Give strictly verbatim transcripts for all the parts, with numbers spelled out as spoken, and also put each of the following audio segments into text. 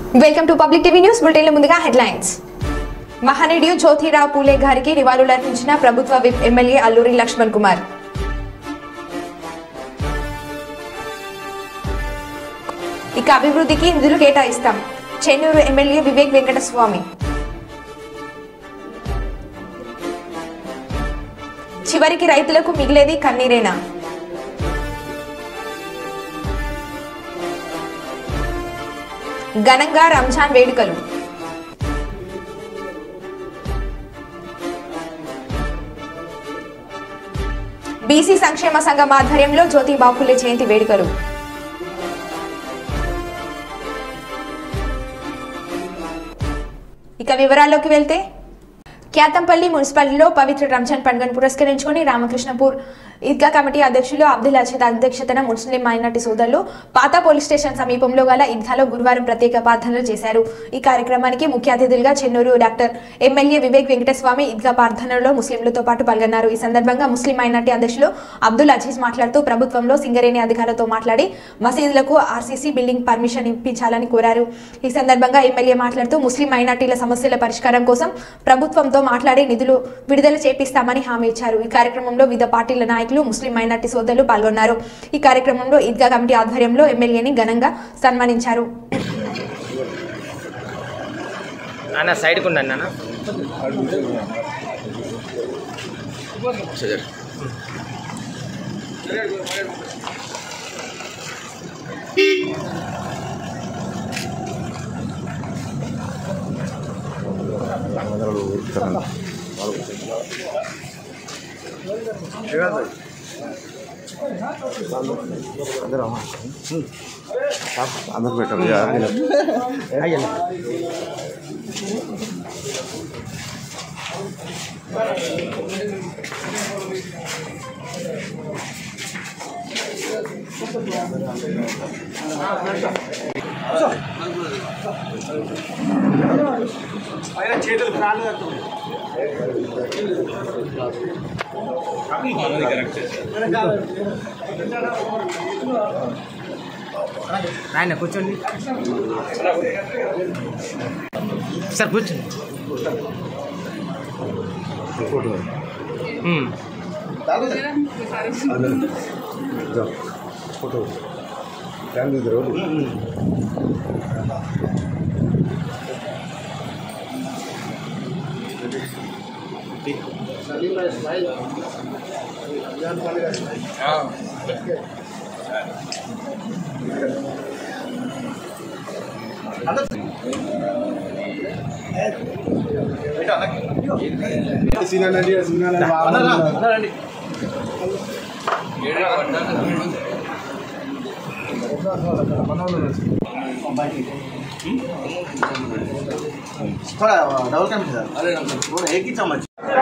Welcome to public TV news bulletin. ముందుగా headlines. మహనీయుడు జ్యోతిరావు పూలే గారికి నివాళులర్పించిన ప్రభుత్వ విప్ ఎమ్మెల్యే అల్లూరి లక్ష్మణ్ కుమార్. ఇక అభివృద్ధికి నిధులు కేటాయిస్తాం, చెన్నూరు ఎమ్మెల్యే వివేక్ వెంకటస్వామి. చివరికి రైతులకు మిగిలేది కన్నీరేనా? ఘనంగా రంజాన్ వేడుకలు. బీసీ సంక్షేమ సంఘం ఆధ్వర్యంలో జ్యోతిబా పూలే జయంతి వేడుకలు. ఇక వివరాల్లోకి వెళ్తే, క్యాతంపల్లి మున్సిపాలిటీలో పవిత్ర రంజాన్ పండుగను పురస్కరించుకుని రామకృష్ణపూర్ ఈద్గా కమిటీ అధ్యక్షులు అబ్దుల్ అజీద్ అధ్యక్షతన ముస్లిం మైనార్టీ సోదరులు పాత పోలీస్ స్టేషన్ సమీపంలో గల ఈద్గాలో గురువారం ప్రత్యేక ప్రార్థనలు చేశారు. ఈ కార్యక్రమానికి ముఖ్య అతిథులుగా చెన్నూరు డాక్టర్ ఎమ్మెల్యే వివేక్ వెంకటస్వామి ఈద్గా ప్రార్థనలో ముస్లింలతో పాటు పాల్గొన్నారు. ఈ సందర్భంగా ముస్లిం మైనార్టీ అధ్యక్షులు అబ్దుల్ అజీజ్ మాట్లాడుతూ ప్రభుత్వంలో సింగరేణి అధికారులతో మాట్లాడి మసీదులకు ఆర్సీసీ బిల్డింగ్ పర్మిషన్ ఇప్పించాలని కోరారు. ఈ సందర్భంగా ఎమ్మెల్యే మాట్లాడుతూ ముస్లిం మైనార్టీల సమస్యల పరిష్కారం కోసం ప్రభుత్వంతో మాట్లాడి నిధులు విడుదల చేపిస్తామని హామీ ఇచ్చారు. ఈ కార్యక్రమంలో వివిధ పార్టీల నాయకులు, ముస్లిం మైనార్టీ సోదరులు పాల్గొన్నారు. ఈ కార్యక్రమంలో ఈద్గా కమిటీ ఆధ్వర్యంలో ఎమ్మెల్యేని ఘనంగా సన్మానించారు. अंदर बैठो यार आइए చేతులు కాళ్ళు ఆయన కూర్చోండి సార్, కూర్చోండి. ఫోటో ఫ్యామిలీ थोड़ा डबल का मिला, अरे थोड़ा एक ही चम्मच.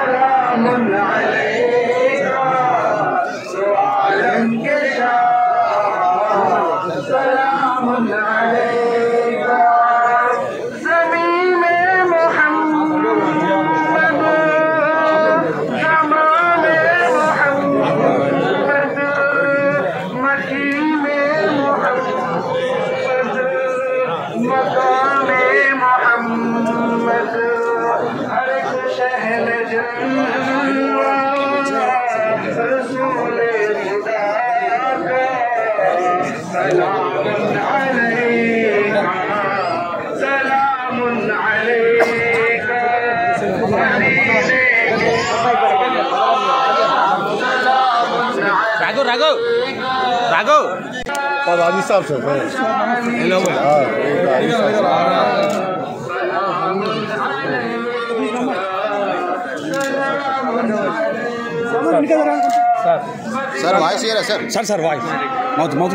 राघव राघव राघव राजी साहब से हेलो सर सर वॉइस ये sir sir sir voice mouth mouth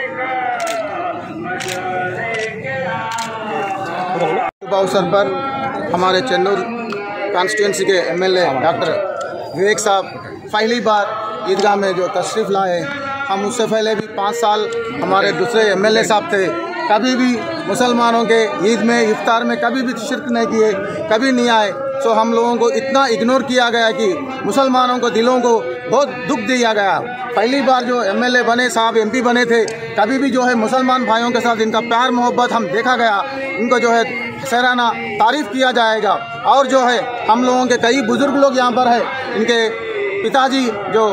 अवसर पर हमारे चेन्नूर कॉन्स्टिट्यूंसी के एमएलए डॉक्टर विवेक साहब पहली बार ईदगाह में जो तशरीफ़ लाए. हम उससे पहले भी पाँच साल हमारे दूसरे एमएलए साहब थे, कभी भी मुसलमानों के ईद में इफ्तार में कभी भी शिरक नहीं किए, कभी नहीं आए. सो हम लोगों को इतना इग्नोर किया गया कि मुसलमानों को दिलों को बहुत दुख दिया गया। पहली बार जो एमएलए बने साहब, एमपी बने थे, कभी भी जो है मुसलमान भाइयों के साथ इनका प्यार मोहब्बत हम देखा गया, इनको जो है सराहना तारीफ किया जाएगा। और जो है हम लोगों के कई बुजुर्ग लोग यहाँ पर है, इनके पिताजी जो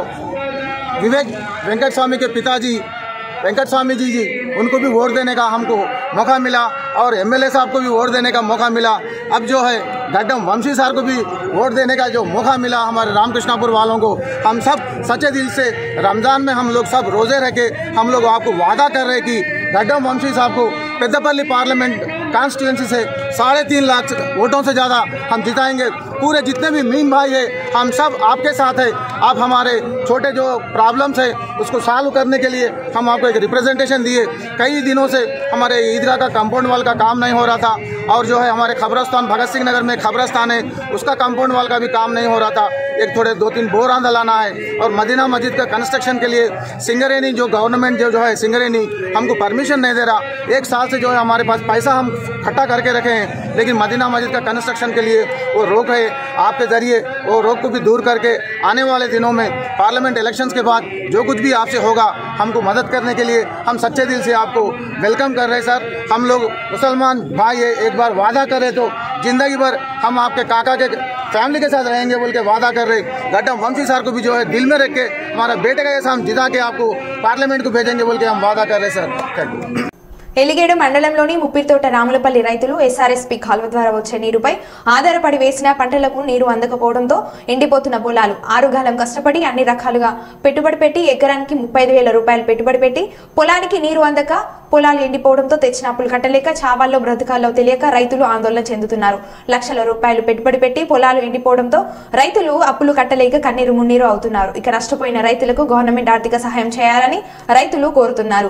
विवेक वेंकट स्वामी के पिताजी वेंकट स्वामी जी जी उनको भी वोट देने का हमको मौका मिला और एमएलए साहब को भी वोट देने का मौका मिला। अब जो है गड्डम वंशी साहब को भी वोट देने का जो मौका मिला हमारे रामकृष्णापुर वालों को, हम सब सच्चे दिल से रमज़ान में हम लोग सब रोज़े रह के हम लोग आपको वादा कर रहे कि गड्डम वंशी साहब को पेद्दापल्ली पार्लियामेंट कॉन्स्टिट्यूंसी से साढ़े तीन लाख वोटों से ज़्यादा हम जिताएंगे। पूरे जितने भी मीम भाई है हम सब आपके साथ है। आप हमारे छोटे जो प्रॉब्लम्स है उसको सॉल्व करने के लिए हम आपको एक रिप्रेजेंटेशन दिए। कई दिनों से हमारे ईदगाह का कंपाउंड वाल का काम नहीं हो रहा था और जो है हमारे खबरस्तान भगत सिंह नगर में खबरस्तान है उसका कंपाउंड वाल का भी काम नहीं हो रहा था। एक थोड़े दो तीन बोर आंदा लाना है और मदीना मस्जिद का कंस्ट्रक्शन के लिए सिंगरेनी जो गवर्नमेंट जो जो है सिंगरेनी हमको परमिशन नहीं दे रहा। एक साल से जो है हमारे पास पैसा हम इकट्ठा करके रखे हैं लेकिन मदीना मस्जिद का कंस्ट्रक्शन के लिए वो रोक है। आपके जरिए वो रोक को भी दूर करके आने वाले दिनों में पार्लियामेंट इलेक्शंस के बाद जो कुछ भी आपसे होगा हमको मदद करने के लिए हम सच्चे दिल से आपको वेलकम कर रहे हैं सर। हम लोग मुसलमान भाई है, एक बार वादा करें तो जिंदगी भर हम आपके काका के फैमिली के साथ रहेंगे बोल के वादा कर रहे। गड्डम वंशी सर को भी जो है दिल में रख के हमारा बेटे का जैसा हम जिता के आपको पार्लियामेंट को भेजेंगे बोल के हम वादा कर रहे सर। Thank you. ఎలిగేడు మండలంలోని ముప్పిరితోట రాములపల్లి రైతులు ఎస్ఆర్ఎస్పీ కాల్వ ద్వారా వచ్చే నీరుపై ఆధారపడి వేసిన పంటలకు నీరు అందకపోవడంతో ఎండిపోతున్న పొలాలు ఆరుగాలం కష్టపడి అన్ని రకాలుగా పెట్టుబడి పెట్టి ఎకరానికి ముప్పై ఐదు వేల రూపాయలు పెట్టుబడి పెట్టి పొలానికి నీరు అందక పొలాలు ఎండిపోవడంతో తెచ్చిన అప్పులు కట్టలేక చావాల్లో బ్రతకాల్లో తెలియక రైతులు ఆందోళన చెందుతున్నారు. లక్షల రూపాయలు పెట్టుబడి పెట్టి పొలాలు ఎండిపోవడంతో రైతులు అప్పులు కట్టలేక కన్నీరు మున్నీరు అవుతున్నారు. ఇక నష్టపోయిన రైతులకు గవర్నమెంట్ ఆర్థిక సహాయం చేయాలని రైతులు కోరుతున్నారు.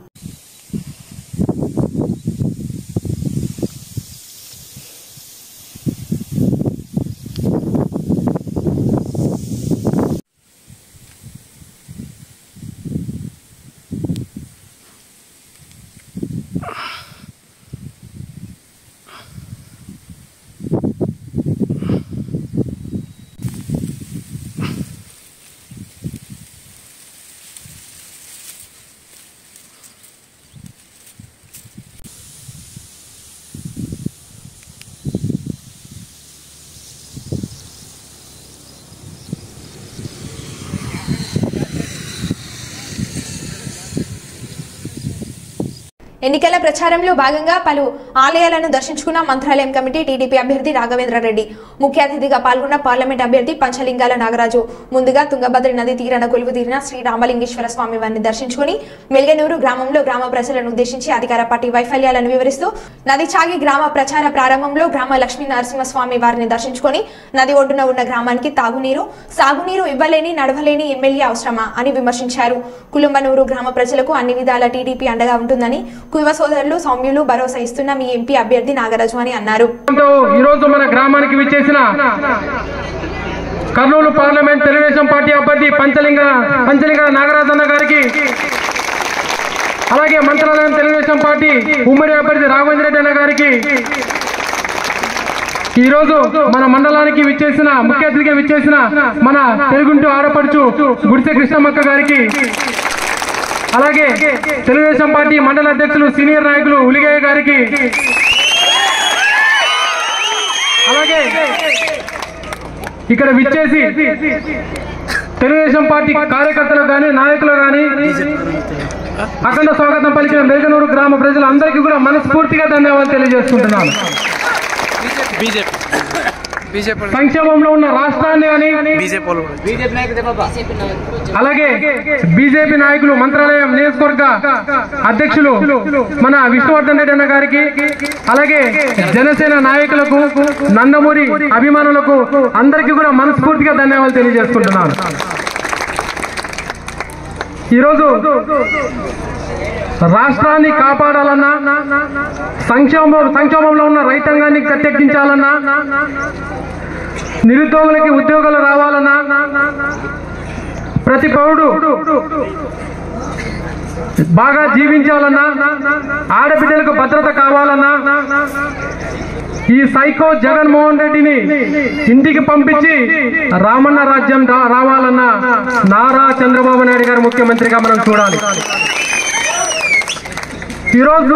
ఎన్నికల ప్రచారంలో భాగంగా పలు ఆలయాలను దర్శించుకున్న మంత్రాలయం కమిటీ టీడీపీ అభ్యర్థి రాఘవేంద్ర రెడ్డి. ముఖ్య అతిథిగా పాల్గొన్న పార్లమెంట్ అభ్యర్థి పంచలింగాల నాగరాజు ముందుగా తుంగభద్ర నది తీరాన కొలువు తీరిన శ్రీ రామలింగేశ్వర స్వామి వారిని దర్శించుకుని మెల్గనూరు గ్రామంలో గ్రామ ప్రజలను ఉద్దేశించి అధికార పార్టీ వైఫల్యాలను వివరిస్తూ నది చాగి గ్రామ ప్రచార ప్రారంభంలో గ్రామ లక్ష్మీ నరసింహస్వామి వారిని దర్శించుకుని నది ఒడ్డున ఉన్న గ్రామానికి తాగునీరు సాగునీరు ఇవ్వలేని నడవలేని ఎమ్మెల్యే అవసరమా అని విమర్శించారు. కులుంబనూరు గ్రామ ప్రజలకు అన్ని విధాల టీడీపీ అండగా ఉంటుందని కువ సోదరులు సౌమ్యులు భరోసా ఇస్తున్న మీ ఎంపీ అభ్యర్థి నాగరాజు అని అన్నారు. ఈ రోజు మన గ్రామానికి విచ్చేసిన కర్నూలు పార్లమెంట్ తెలుగుదేశం పార్టీ అభ్యర్థి పంచలింగ పంచలింగ నాగరాజు అన్న గారికి, అలాగే మంత్రాలయం తెలుగుదేశం పార్టీ ఉమ్మడి అభ్యర్థి రాఘవేంద్ర రెడ్డి అన్న గారికి, ఈ రోజు మన మండలానికి విచ్చేసిన ముఖ్య అతిథిగా విచ్చేసిన మన తెలుగుంటి ఆడపడుచు గుడిసె కృష్ణమ్మక్క గారికి, అలాగే తెలుగుదేశం పార్టీ మండల అధ్యక్షులు సీనియర్ నాయకులు ఉలిగయ్య గారికి, అలాగే ఇక్కడ విచ్చేసి తెలుగుదేశం పార్టీ కార్యకర్తలు కానీ నాయకులు కానీ అఖండ స్వాగతం పలికిన మెల్గనూరు గ్రామ ప్రజలందరికీ కూడా మనస్ఫూర్తిగా ధన్యవాదాలు తెలియజేసుకుంటున్నాను. సంక్షేమంలో ఉన్న రాష్ట్రాన్ని కానీ అలాగే బీజేపీ నాయకులు మంత్రాలయం నియోజకవర్గ అధ్యక్షులు మన విష్ణువర్ధన్ రెడ్డి అన్న గారికి, అలాగే జనసేన నాయకులకు నందమూరి అభిమానులకు అందరికీ కూడా మనస్ఫూర్తిగా ధన్యవాదాలు తెలియజేసుకుంటున్నాను. ఈరోజు రాష్ట్రాన్ని కాపాడాలన్నా, సంక్షేమం సంక్షేమంలో ఉన్న రైతాంగాన్ని గట్టెక్కించాలన్నా, నిరుద్యోగులకి ఉద్యోగాలు రావాలన్నా, ప్రతి పౌరుడు బాగా జీవించాలన్నా, ఆడబిడ్డలకు భద్రత కావాలన్నా, ఈ సైకో జగన్మోహన్ రెడ్డిని ఇంటికి పంపించి రామన్న రాజ్యం రావాలన్న నారా చంద్రబాబు నాయుడు గారు ముఖ్యమంత్రిగా మనం చూడాలి. ఈరోజు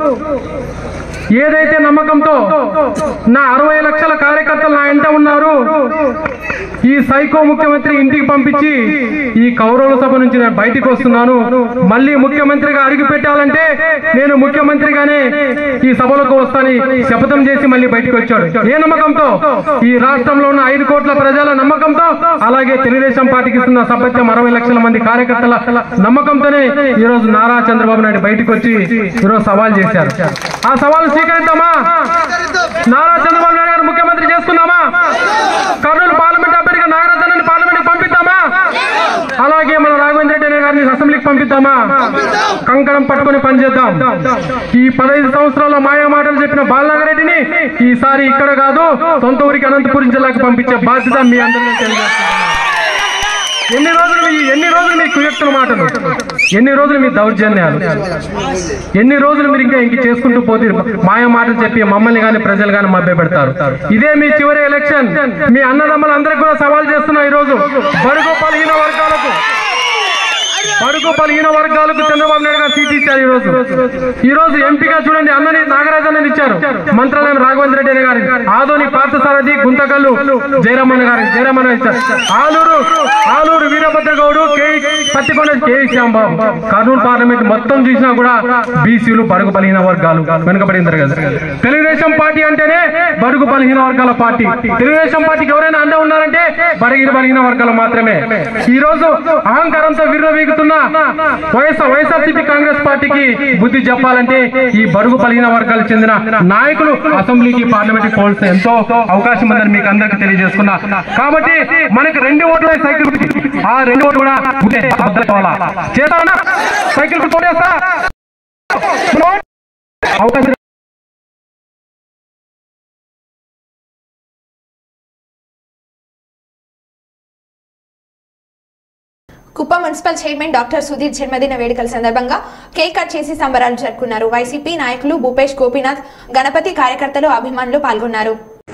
ఏదైతే నమ్మకంతో నా అరవై లక్షల కార్యకర్తలు నా వెంట ఉన్నారు, ఈ సైకో ముఖ్యమంత్రి ఇంటికి పంపించి ఈ కౌరవుల సభ నుంచి నేను బయటికి వస్తున్నాను, మళ్ళీ ముఖ్యమంత్రిగా అడుగు పెట్టాలంటే నేను ముఖ్యమంత్రిగానే ఈ సభలకు వస్తానని శపథం చేసి మళ్ళీ బయటికి వచ్చాడు. ఏ నమ్మకంతో? ఈ రాష్ట్రంలో ఉన్న ఐదు కోట్ల ప్రజల నమ్మకంతో, అలాగే తెలుగుదేశం పార్టీకి ఇస్తున్న సభ్యత్వం అరవై లక్షల మంది కార్యకర్తల నమ్మకంతోనే ఈ రోజు నారా చంద్రబాబు నాయుడు బయటకు వచ్చి ఈరోజు సవాల్ చేశారు. ఆ సవాల్ స్వీకరిద్దామా? నారా చంద్రబాబు నాయుడు గారు ముఖ్యమంత్రి చేసుకుందామా? కర్నూలు పార్లమెంట్ అభ్యర్థిగా నాగరాజన్నని పార్లమెంట్ పంపిద్దామా? అలాగే మన రాఘవేంద్ర రెడ్డి గారిని అసెంబ్లీకి పంపిద్దామా? కంకణం పట్టుకుని పనిచేద్దాం. ఈ పదహైదు సంవత్సరాల మాయా మాటలు చెప్పిన బాలనాగరెడ్డిని ఈసారి ఇక్కడ కాదు సొంత ఊరికి అనంతపురం జిల్లాకు పంపించే బాధ్యత మీ అందరినీ తెలియజేస్తున్నాను. ఎన్ని రోజులు ఎన్ని రోజులు మీ కుయుక్తుల మాటలు, ఎన్ని రోజులు మీ దౌర్జన్యాలు, ఎన్ని రోజులు మీరు ఇంకా ఇంక చేసుకుంటూ పోతే మాయ మాటలు చెప్పి మమ్మల్ని కానీ ప్రజలు కానీ మభ్య పెడతారు. ఇదే మీ చివరి ఎలక్షన్. మీ అన్నదమ్మలు అందరికీ కూడా సవాల్ చేస్తున్నా. ఈ రోజు బడుగు బలహీన వర్గాలకు బడుగు బలహీన వర్గాలకు చంద్రబాబు నాయుడు గారు సీట్ ఇచ్చారు. ఈ రోజు ఈ రోజు ఎంపీగా చూడండి అన్నని నాగరాజన్నని ఇచ్చారు, మంత్రాలయం రాఘవేంద్ర రెడ్డి గారి, ఆదోని పార్థసారథి, గుంతకల్లు జయరామన్న గారి జయరామన్న ఇచ్చారు, Aluru Aluru Veerabhadragoud, K Pattikonda K Shyambabu. Kurnool parliament మొత్తం చూసినా కూడా బీసీలు బడుగు బలహీన వర్గాలు వెనుకబడింది కదా. తెలుగుదేశం పార్టీ అంటేనే బడుగు బలహీన వర్గాల పార్టీ. తెలుగుదేశం పార్టీకి ఎవరైనా అండ ఉన్నారంటే బడుగు బలహీన వర్గాలు మాత్రమే. ఈ రోజు అహంకారంతో విర్రవీగుతున్న వైఎస్ఆర్ వైఎస్ఆర్సీపీ కాంగ్రెస్ పార్టీకి బుద్ధి చెప్పాలంటే ఈ బడుగు బలహీన వర్గాలకు చెందిన నాయకులు అసెంబ్లీకి పార్లమెంట్ పోల్స్ ఎంతో అవకాశం ఉందని మీకు అందరికీ తెలియజేసుకున్నా. కాబట్టి మనకి రెండు ఓట్లు సైకిల్, ఆ రెండు ఓట్లు కూడా చేస్తా సైకిల్ కొట్టేస్తా అవకాశం. Kuppam municipal chairman doctor Sudheer జన్మదిన వేడుకల సందర్భంగా కేక్ కట్ చేసి సంబరాలు జరుపుకున్నారు. వైసీపీ నాయకులు భూపేష్, గోపీనాథ్, గణపతి, కార్యకర్తలు, అభిమానులు పాల్గొన్నారు.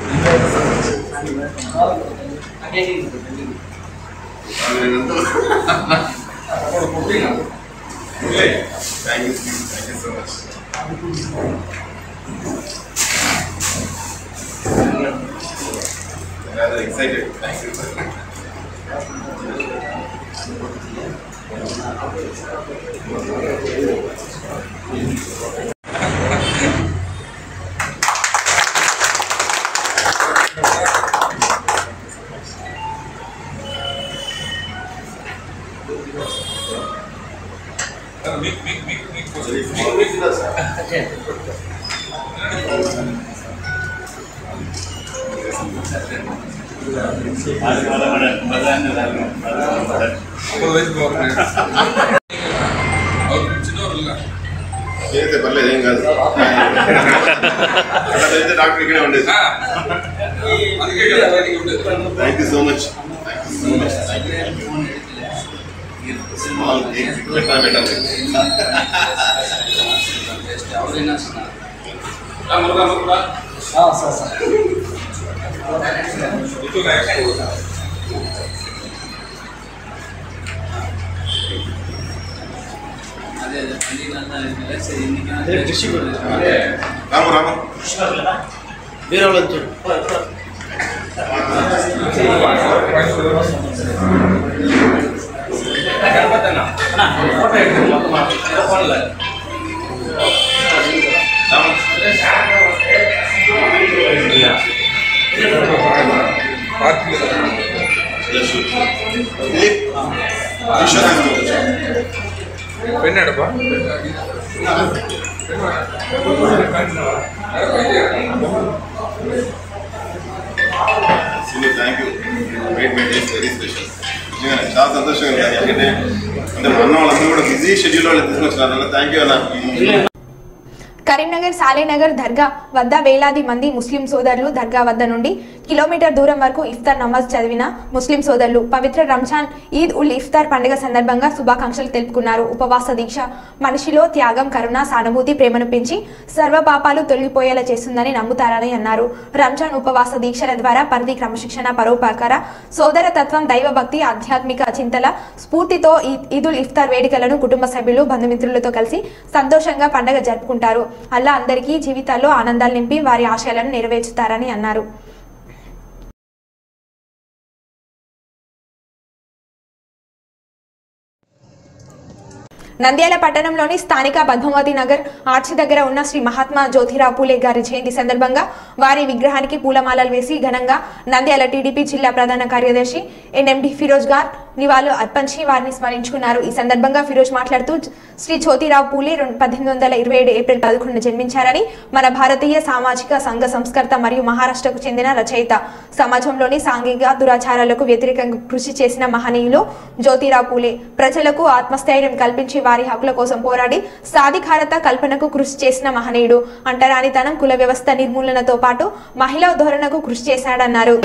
చేస్తే పర్లేదు, ఏం కాదు. అట్లయితే డాక్టర్ ఇక్కడే ఉండేది. Thank you so much. పెట్టా పెట్టాలి. రాము రాము వేరే వాళ్ళు పెన్నాడబ్బా thank you. Wait wait very special. నిజంగానే చాలా సంతోషంగా ఉంది. ఎందుకంటే అంటే మా అన్న వాళ్ళందరూ కూడా బిజీ షెడ్యూల్ వాళ్ళు తీసుకొచ్చినారు. థ్యాంక్ యూ అన్న. కరీంనగర్ సాలేనగర్ దర్గా వద్ద వేలాది మంది ముస్లిం సోదరులు దర్గా వద్ద నుండి కిలోమీటర్ దూరం వరకు ఇఫ్తార్ నమాజ్ చదివిన ముస్లిం సోదరులు పవిత్ర రంజాన్ ఈద్ ఉల్ ఇఫ్తార్ పండుగ సందర్భంగా శుభాకాంక్షలు తెలుపుకున్నారు. ఉపవాస దీక్ష మనిషిలో త్యాగం, కరుణ, సానుభూతి, ప్రేమను పెంచి సర్వ పాపాలు తొలగిపోయేలా చేస్తుందని నమ్ముతారని అన్నారు. రంజాన్ ఉపవాస దీక్షల ద్వారా పరిధి క్రమశిక్షణ, పరోపకార, సోదర తత్వం, దైవభక్తి, ఆధ్యాత్మిక చింతల స్ఫూర్తితో ఈద్ ఉల్ ఇఫ్తార్ వేడుకలను కుటుంబ సభ్యులు, బంధుమిత్రులతో కలిసి సంతోషంగా పండుగ జరుపుకుంటారు. అల్లా అందరికీ జీవితాల్లో ఆనందాలు నింపి వారి ఆశయాలను నెరవేర్చుతారని అన్నారు. నంద్యాల పట్టణంలోని స్థానిక పద్మావతి నగర్ ఆర్చి దగ్గర ఉన్న శ్రీ మహాత్మా జ్యోతిరావు పూలే గారి జయంతి సందర్భంగా వారి విగ్రహానికి పూలమాలలు వేసి ఘనంగా నంద్యాల టీడీపీ జిల్లా ప్రధాన కార్యదర్శి ఎన్ఎండి ఫిరోజ్ గార్ నివాళులు అర్పించి వారిని స్మరించుకున్నారు. ఈ సందర్భంగా ఫిరోజ్ మాట్లాడుతూ శ్రీ జ్యోతిరావు పూలే పద్దెనిమిది వందల ఇరవై ఏడు ఏప్రిల్ పదకొండున జన్మించారని, మన భారతీయ సామాజిక సంఘ సంస్కర్త మరియు మహారాష్ట్రకు చెందిన రచయిత, సమాజంలోని సాంఘిక దురాచారాలకు వ్యతిరేకంగా కృషి చేసిన మహనీయులు జ్యోతిరావు పూలే. ప్రజలకు ఆత్మస్థైర్యం కల్పించి వారి హక్కుల కోసం పోరాడి సాధికారత కల్పనకు కృషి చేసిన మహనీయుడు. అంటరానితనం, కుల వ్యవస్థ నిర్మూలనతో పాటు మహిళా ధోరణకు కృషి చేశాడన్నారు.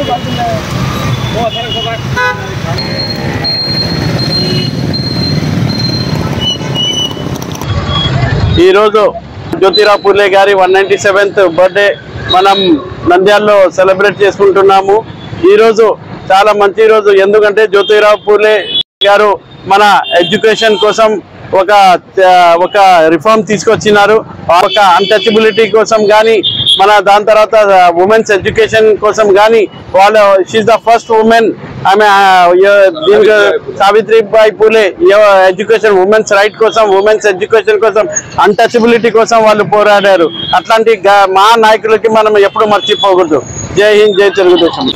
ఈరోజు జ్యోతిరావు పూలే గారి వన్ నైంటీ సెవెంత్ బర్త్డే మనం నంద్యాలలో సెలబ్రేట్ చేసుకుంటున్నాము. ఈరోజు చాలా మంచి రోజు, ఎందుకంటే జ్యోతిరావు పూలే గారు మన ఎడ్యుకేషన్ కోసం ఒక ఒక రిఫార్మ్ తీసుకొచ్చినారు. ఒక అన్టచబిలిటీ కోసం కానీ, మన దాని తర్వాత ఉమెన్స్ ఎడ్యుకేషన్ కోసం కానీ వాళ్ళు షీఈ్ ద ఫస్ట్ ఉమెన్. ఆమె దీనికి Savitribai Phule education, women's right కోసం, ఉమెన్స్ ఎడ్యుకేషన్ కోసం, అన్టచబిలిటీ కోసం వాళ్ళు పోరాడారు. అట్లాంటి మా నాయకులకి మనం ఎప్పుడు మర్చిపోకూడదు. జై హింద్, జై తెలుగుదేశం.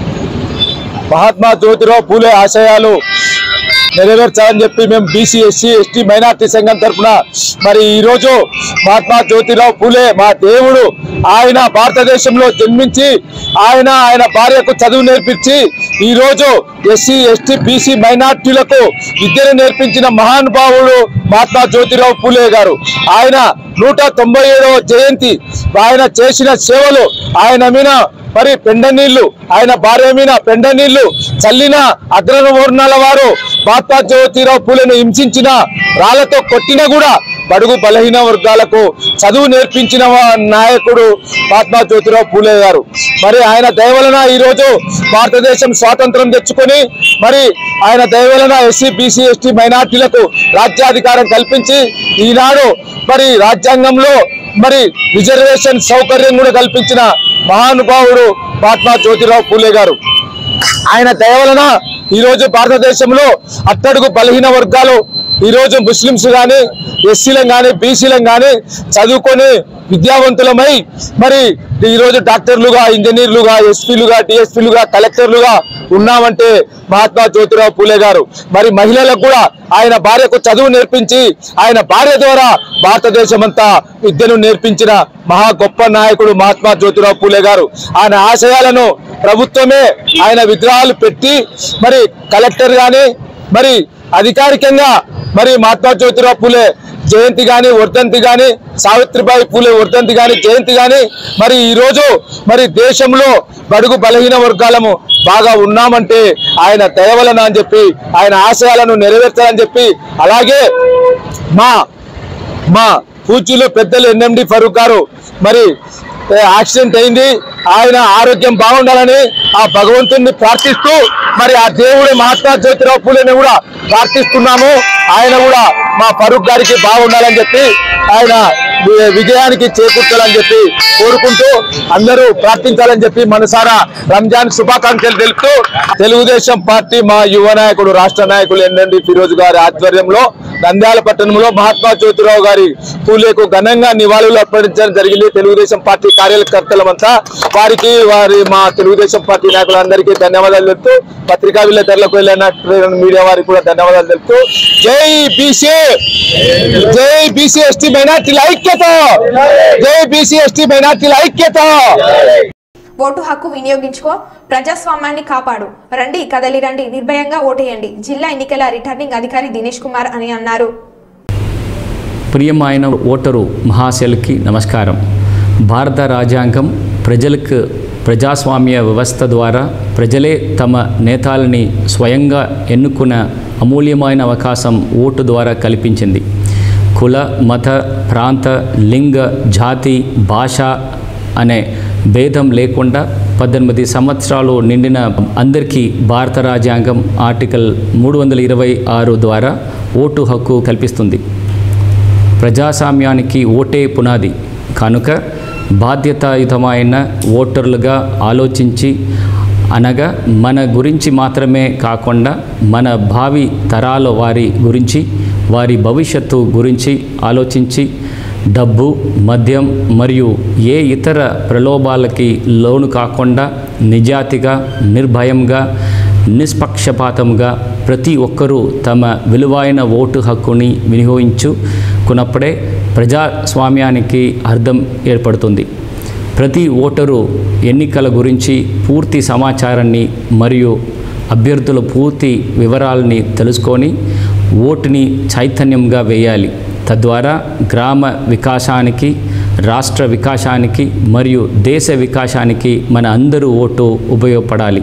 మహాత్మా జ్యోతిరావు పూలే ఆశయాలు నెరవేర్చాలని చెప్పి మేము బీసీ, ఎస్సీ, ఎస్టీ, మైనార్టీ సంఘం తరఫున మరి ఈరోజు మహాత్మా జ్యోతిరావు పూలే మా దేవుడు, ఆయన భారతదేశంలో జన్మించి ఆయన ఆయన భార్యకు చదువు నేర్పించి ఈరోజు ఎస్సీ, ఎస్టీ, బీసీ, మైనార్టీలకు విద్యను నేర్పించిన మహానుభావుడు మహాత్మా జ్యోతిరావు పూలే గారు. ఆయన నూట తొంభై ఏడవ జయంతి, ఆయన చేసిన సేవలు, ఆయన మీద మరి పెండ నీళ్లు, ఆయన భార్య మీద పెండ నీళ్లు చల్లిన అగ్రవర్ణాల వారు మహాత్మా జ్యోతిరావు పూలేను హింసించిన, రాళ్లతో కొట్టినా కూడా బడుగు బలహీన వర్గాలకు చదువు నేర్పించిన నాయకుడు మహాత్మా జ్యోతిరావు పూలే గారు. మరి ఆయన దయ వలన ఈరోజు భారతదేశం స్వాతంత్రం తెచ్చుకొని మరి ఆయన దయ వలన ఎస్సీ, బీసీ, ఎస్టీ, మైనార్టీలకు రాజ్యాధికారం కల్పించి ఈనాడు మరి రాజ్యాంగంలో మరి రిజర్వేషన్ సౌకర్యం కూడా కల్పించిన మహానుభావుడు మహాత్మా జ్యోతిరావు పూలే గారు. ఆయన దయ వలన ఈరోజు భారతదేశంలో అట్టడుగు బలహీన వర్గాలు, ఈరోజు ముస్లింస్ కానీ, ఎస్సీలం కానీ, బీసీలం కానీ చదువుకొని విద్యావంతులమై మరి ఈరోజు డాక్టర్లుగా, ఇంజనీర్లుగా, ఎస్పీలుగా, డిఎస్పీలుగా, కలెక్టర్లుగా ఉన్నామంటే మహాత్మా జ్యోతిరావు పూలే గారు. మరి మహిళలకు కూడా ఆయన భార్యకు చదువు నేర్పించి ఆయన భార్య ద్వారా భారతదేశం అంతా విద్యను నేర్పించిన మహా గొప్ప నాయకుడు మహాత్మా జ్యోతిరావు పూలే గారు. ఆయన ఆశయాలను ప్రభుత్వమే ఆయన విగ్రహాలు పెట్టి మరి కలెక్టర్ కానీ మరి అధికారికంగా మరి మహాత్మా జ్యోతిరావు పూలే జయంతి కానీ, వర్ధంతి కానీ, సావిత్రిబాయి పూలే వర్ధంతి కానీ, జయంతి కానీ మరి ఈరోజు మరి దేశంలో బడుగు బలహీన వర్గాలము బాగా ఉన్నామంటే ఆయన దయ వలన అని చెప్పి, ఆయన ఆశయాలను నెరవేర్చాలని చెప్పి, అలాగే మా మా పూజ్యులు పెద్దలు ఎన్ఎండి ఫరూక్ గారు మరి యాక్సిడెంట్ అయింది, ఆయన ఆరోగ్యం బాగుండాలని ఆ భగవంతుడిని ప్రార్థిస్తూ మరి ఆ దేవుడు మహాత్మా జ్యోతిరావు పూలేని కూడా ప్రార్థిస్తున్నాము. ఆయన కూడా మా ఫరూక్ గారికి బాగుండాలని చెప్పి, ఆయన విజయానికి చేకూర్చాలని చెప్పి కోరుకుంటూ అందరూ ప్రార్థించాలని చెప్పి మనసారా రంజాన్ శుభాకాంక్షలు తెలుపుతూ తెలుగుదేశం పార్టీ మా యువ నాయకుడు, రాష్ట్ర నాయకులు ఎన్ఎండి ఫిరోజ్ గారి ఆధ్వర్యంలో నంద్యాల పట్టణంలో మహాత్మా జ్యోతిరావు గారి పూలేకు ఘనంగా నివాళులు అర్పించడం జరిగింది. తెలుగుదేశం పార్టీ కార్యకర్తలమంతా వారికి, వారి మా తెలుగుదేశం పార్టీ నాయకులందరికీ ధన్యవాదాలు తెలుపుతూ, పత్రికా విలేకరులకు వెళ్ళిన మీడియా వారికి కూడా ధన్యవాదాలు తెలుపుతూ జై బీసీ, జై బీసీ ఎస్టీ మైనార్టీల ఐక్యత, జై బీసీ ఎస్టీ మైనార్టీల ఐక్యత. ఓటు హక్కు వినియోగించుకో, ప్రజాస్వామ్యాన్ని కాపాడు, రండి కదలి రండి, నిర్భయంగా ఓటేయండి, జిల్లా ఎన్నికల రిటర్నింగ్ అధికారి దినేష్ కుమార్ అని అన్నారు. ప్రియమైన ఓటరు మహాశయులకి నమస్కారం. భారత రాజ్యాంగం ప్రజలకు ప్రజాస్వామ్య వ్యవస్థ ద్వారా ప్రజలే తమ నేతలని స్వయంగా ఎన్నుకున్న అమూల్యమైన అవకాశం ఓటు ద్వారా కల్పించింది. కుల, మత, ప్రాంత, లింగ, జాతి, భాష అనే భేదం లేకుండా పద్దెనిమిది సంవత్సరాలు నిండిన అందరికీ భారత రాజ్యాంగం ఆర్టికల్ మూడు వందల ఇరవై ఆరు ద్వారా ఓటు హక్కు కల్పిస్తుంది. ప్రజాస్వామ్యానికి ఓటే పునాది కనుక బాధ్యతాయుతమైన ఓటర్లుగా ఆలోచించి, అనగా మన గురించి మాత్రమే కాకుండా మన భావి తరాల వారి గురించి, వారి భవిష్యత్తు గురించి ఆలోచించి డబ్బు, మద్యం మరియు ఏ ఇతర ప్రలోభాలకి లోను కాకుండా నిజాయితీగా, నిర్భయంగా, నిష్పక్షపాతంగా ప్రతి ఒక్కరూ తమ విలువైన ఓటు హక్కుని వినియోగించుకున్నప్పుడే ప్రజాస్వామ్యానికి అర్థం ఏర్పడుతుంది. ప్రతి ఓటరు ఎన్నికల గురించి పూర్తి సమాచారాన్ని మరియు అభ్యర్థుల పూర్తి వివరాలని తెలుసుకొని ఓటుని చైతన్యంగా వేయాలి. తద్వారా గ్రామ వికాసానికి, రాష్ట్ర వికాసానికి మరియు దేశ వికాసానికి మన అందరూ ఓటు ఉపయోగపడాలి.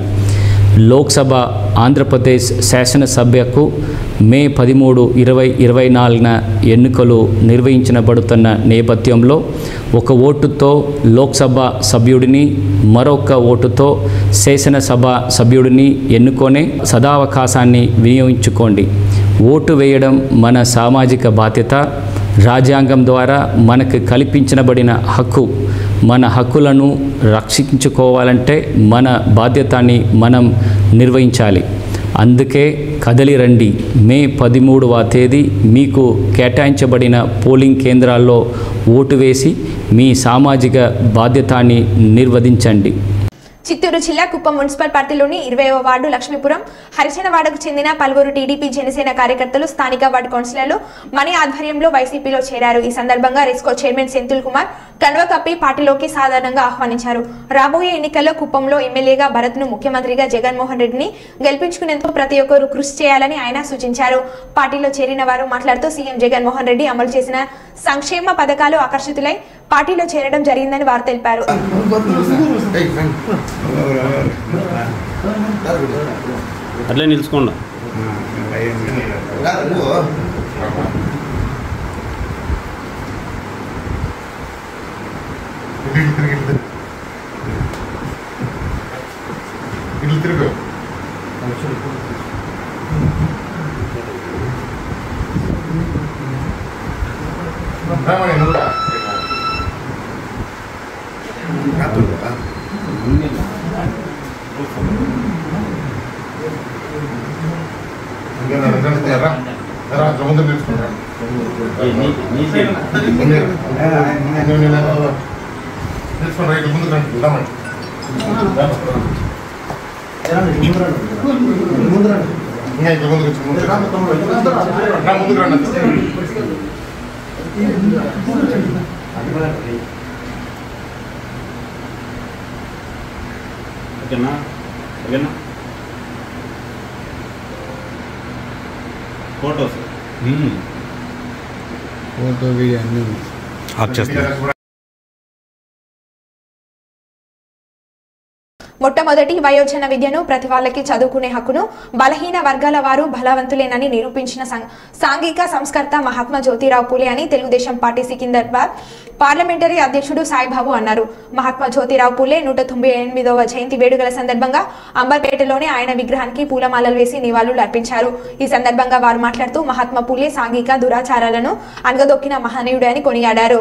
లోక్సభ ఆంధ్రప్రదేశ్ శాసనసభకు మే పదమూడు ఇరవై ఇరవై నాలుగున ఎన్నికలు నిర్వహించబడుతున్న నేపథ్యంలో ఒక ఓటుతో లోక్సభ సభ్యుడిని, మరొక ఓటుతో శాసనసభ సభ్యుడిని ఎన్నుకొనే సదావకాశాన్ని వినియోగించుకోండి. ఓటు వేయడం మన సామాజిక బాధ్యత. రాజ్యాంగం ద్వారా మనకు కల్పించబడిన హక్కు. మన హక్కులను రక్షించుకోవాలంటే మన బాధ్యతని మనం నిర్వహించాలి. అందుకే కదలి రండి. మే పదమూడవ తేదీ మీకు కేటాయించబడిన పోలింగ్ కేంద్రాల్లో ఓటు వేసి మీ సామాజిక బాధ్యతని నిర్వహించండి. చిత్తూరు జిల్లా కుప్పం మున్సిపల్ పరిధిలోని ఇరవైవ వార్డు లక్ష్మీపురం హరిజనవాడకు చెందిన పలువురు టీడీపీ జనసేన కార్యకర్తలు స్థానిక వార్డు కౌన్సిలర్లు మణి ఆధ్వర్యంలో వైసీపీలో చేరారు. ఈ సందర్భంగా రెస్కో చైర్మన్ సెంథిల్ కుమార్ కండువ కప్పి పార్టీలోకి సాధారణంగా ఆహ్వానించారు. రాబోయే ఎన్నికల్లో కుప్పంలో ఎమ్మెల్యేగా భరత్ ను, ముఖ్యమంత్రిగా జగన్మోహన్ రెడ్డిని గెలిపించుకునేందుకు ప్రతి ఒక్కరూ కృషి చేయాలని ఆయన సూచించారు. పార్టీలో చేరిన వారు మాట్లాడుతూ సీఎం జగన్మోహన్ రెడ్డి అమలు చేసిన సంక్షేమ పథకాలు ఆకర్షితులై పార్టీలో చేరడం జరిగిందని వారు తెలిపారు. అట్లే నిలుచుకోండి. ఇట్లా తిరుగు. ముందు నిలుచుకుంటా నిలుచుకుంటా ఇట్లా ముందు రండి. ఇంకా ఇట్లా ముందుకు వచ్చి ముందుకు రండి. ఓకేనా? ఓకేనా? ఫోటోస్ ఫోటో వీడియో అన్నీ ఆఫ్ చేస్తాను. మొట్టమొదటి వయోజన విద్యను ప్రతి వాళ్ళకి చదువుకునే హక్కును బలహీన వర్గాల వారు బలవంతులేనని నిరూపించిన సాంఘిక సంస్కర్త మహాత్మా జ్యోతిరావు పూలే అని తెలుగుదేశం పార్టీ సికింద్రాబాద్ పార్లమెంటరీ అధ్యక్షుడు సాయిబాబు అన్నారు. మహాత్మా జ్యోతిరావు పూలే నూట తొంభై ఎనిమిదవ జయంతి వేడుకల సందర్భంగా అంబర్పేటలోని ఆయన విగ్రహానికి పూలమాలలు వేసి నివాళులు అర్పించారు. ఈ సందర్భంగా వారు మాట్లాడుతూ మహాత్మా పూలే సాంఘిక దురాచారాలను అణగదొక్కిన మహనీయుడు అని కొనియాడారు.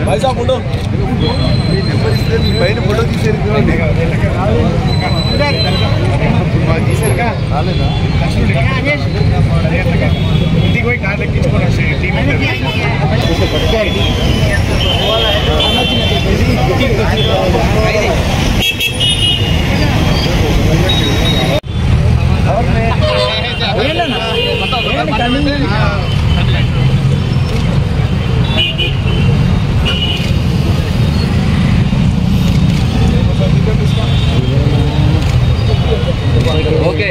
भाई साहब फोटो బయట ఫోటో తీసేది ఇంటికి పోయి కార్ ఎక్కించుకోవాలి ఓకే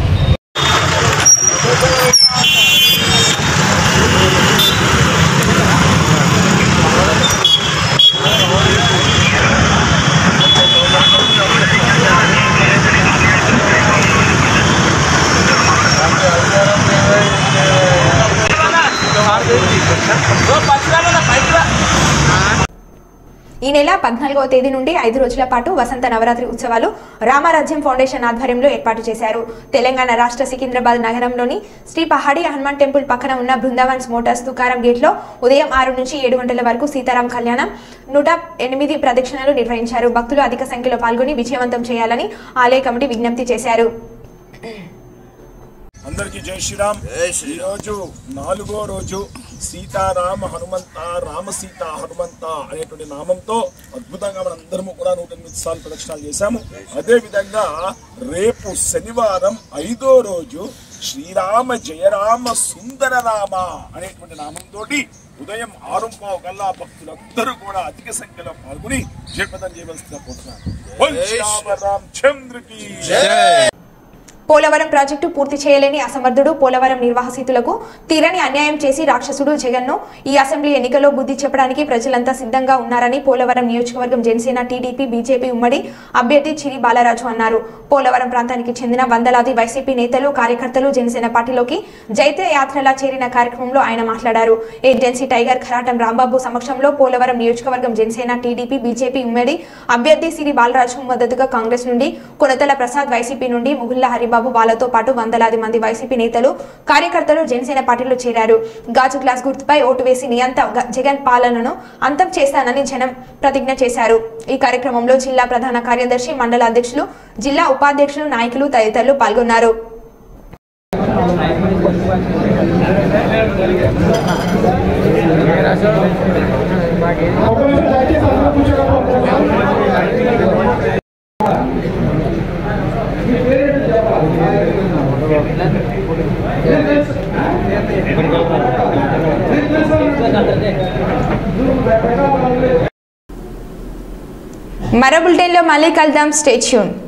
ఈ నెల పద్నాలుగవ తేదీ నుండి ఐదు రోజుల పాటు వసంత నవరాత్రి ఉత్సవాలు రామరాజ్యం ఫౌండేషన్ ఆధ్వర్యంలో ఏర్పాటు చేశారు. తెలంగాణ రాష్ట్ర సికింద్రాబాద్ నగరంలోని శ్రీ పహాడి హనుమాన్ టెంపుల్ పక్కన ఉన్న బృందావన్స్ మోటార్స్ దుకారం గేట్లో ఉదయం ఆరు నుంచి ఏడు గంటల వరకు సీతారాం కళ్యాణం నూట ఎనిమిది ప్రదక్షిణలు నిర్వహించారు. భక్తులు అధిక సంఖ్యలో పాల్గొని విజయవంతం చేయాలని ఆలయ కమిటీ విజ్ఞప్తి చేశారు. అందరికీ జై శ్రీరామ్. ఈ రోజు నాలుగో రోజు సీతారామ హనుమంత రామ సీత హనుమంత అనేటువంటి నామంతో అద్భుతంగా మన అందరము కూడా నూట ఎనిమిది సార్లు ప్రదక్షిణాలు చేశాము. అదే విధంగా రేపు శనివారం ఐదో రోజు శ్రీరామ జయరామ సుందర రామ అనేటువంటి నామంతో ఉదయం ఆరు పావు కల్లా భక్తులందరూ కూడా అధిక సంఖ్యలో పాల్గొని జయప్రదం చేయవలసిందిగా కోరుతున్నాను. రామచంద్రకి పోలవరం ప్రాజెక్టు పూర్తి చేయలేని అసమర్థుడు పోలవరం నిర్వాసితులకు తీరని అన్యాయం చేసి రాక్షసుడు జగన్ను ఈ అసెంబ్లీ ఎన్నికల్లో బుద్ధి చెప్పడానికి ప్రజలంతా సిద్ధంగా ఉన్నారని పోలవరం నియోజకవర్గం జనసేన టీడీపీ బీజేపీ ఉమ్మడి అభ్యర్థి చిరి బాలరాజు అన్నారు. పోలవరం ప్రాంతానికి చెందిన వందలాది వైసీపీ నేతలు కార్యకర్తలు జనసేన పార్టీలోకి జైత్ర యాత్రలా చేరిన కార్యక్రమంలో ఆయన మాట్లాడారు. ఏజెన్సీ టైగర్ ఖరాటం రాంబాబు సమక్షంలో పోలవరం నియోజకవర్గం జనసేన టీడీపీ బీజేపీ ఉమ్మడి అభ్యర్థి సిరి బాలరాజు మద్దతుగా కాంగ్రెస్ నుండి కొనతల ప్రసాద్, వైసీపీ నుండి ముగుళ్ల హరిబాబు వాళ్ళతో పాటు వందలాది మంది వైసీపీ నేతలు కార్యకర్తలు జనసేన పార్టీలో చేరారు. గాజు గ్లాస్ గుర్తుపై ఓటు వేసి నియంత జగన్ పాలనను అంతం చేస్తానని జనం ప్రతిజ్ఞ చేశారు. ఈ కార్యక్రమంలో జిల్లా ప్రధాన కార్యదర్శి, మండల అధ్యక్షులు, జిల్లా ఉపాధ్యక్షులు, నాయకులు తదితరులు పాల్గొన్నారు. మరో బులెటిన్లో మళ్ళీ కలుద్దాం. Stay tune.